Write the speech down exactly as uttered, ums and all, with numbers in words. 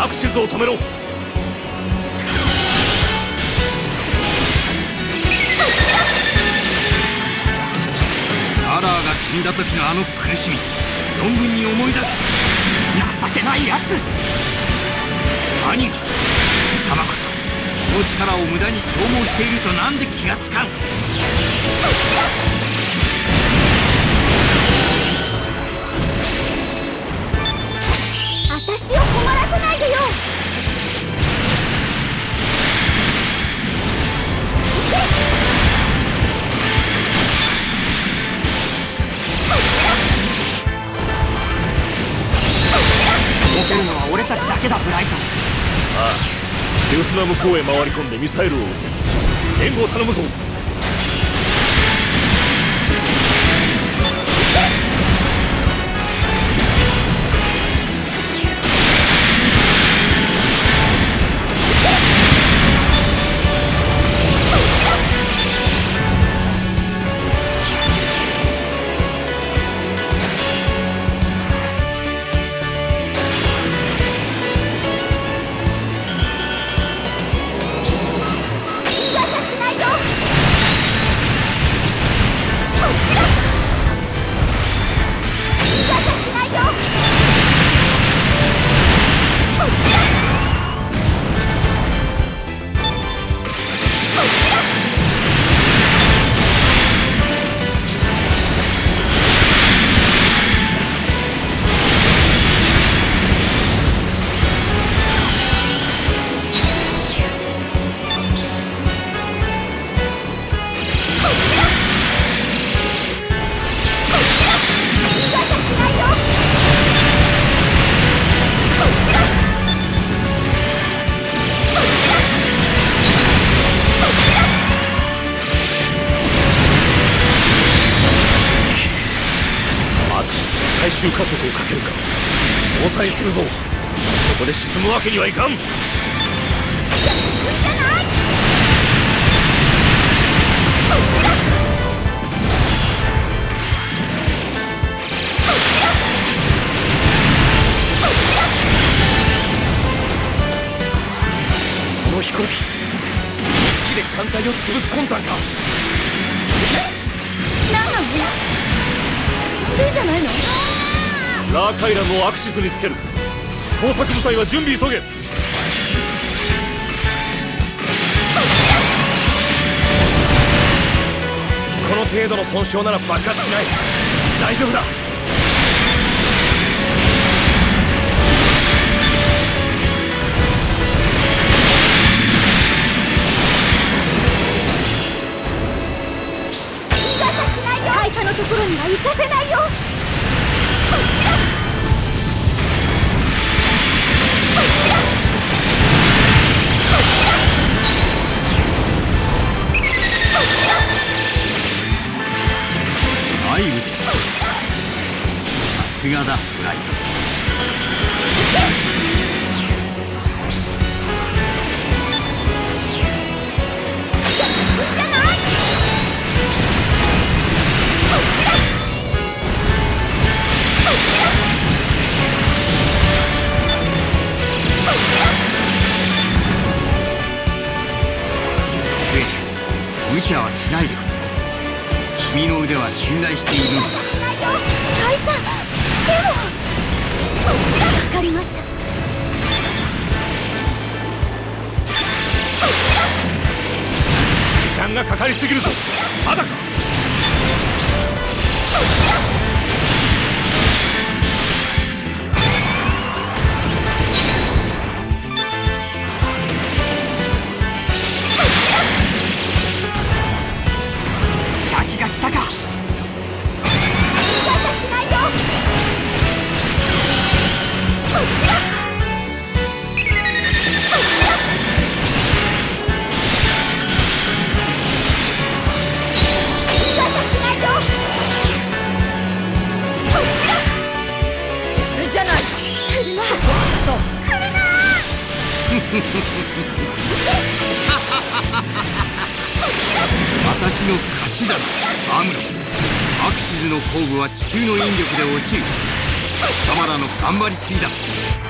アクシズを止めろ。 アラーが死んだ時のあの苦しみ、存分に思い出す。情けないやつ。兄が、貴様こそその力を無駄に消耗しているとなんで気がつかん。 私を困らせないでよ。 動けるのは俺たちだけだ、ブライト。 ああ、デウスナ向こうへ回り込んでミサイルを撃つ。援護を頼むぞ。最終加速をかけるか。応対するぞ。ここで沈むわけにはいかん。 進んじゃない。こちら。こちら。こちら。 この飛行機、実機で艦隊を潰す魂胆か。 何なの？飛んでんじゃないの？ ラーカイラムをアクシズにつける。工作部隊は準備急げ。この程度の損傷なら爆発しない。大丈夫だ。 逃がさしないよ。大佐のところには行かせないよ。こちら。こちら。こちら。こちら。 内部でさすがだ、ブライト。 じゃ進んじゃない。こちら。こちら。こちら。 クエス、無茶はしないでくれ。君の腕は信頼しているんだ。 大佐、でもこちら。わかりました。こちら。 時間がかかりすぎるぞ。まだか。こちら。 邪気が来たか。 逃がさしないよ。こちら。こちら。逃がさしないよ。こちら。これじゃない。来るな。ちょっと来るな。 私の勝ちだ。アムロ、アクシズの後部は地球の引力で落ちる。貴様らの頑張りすぎだ。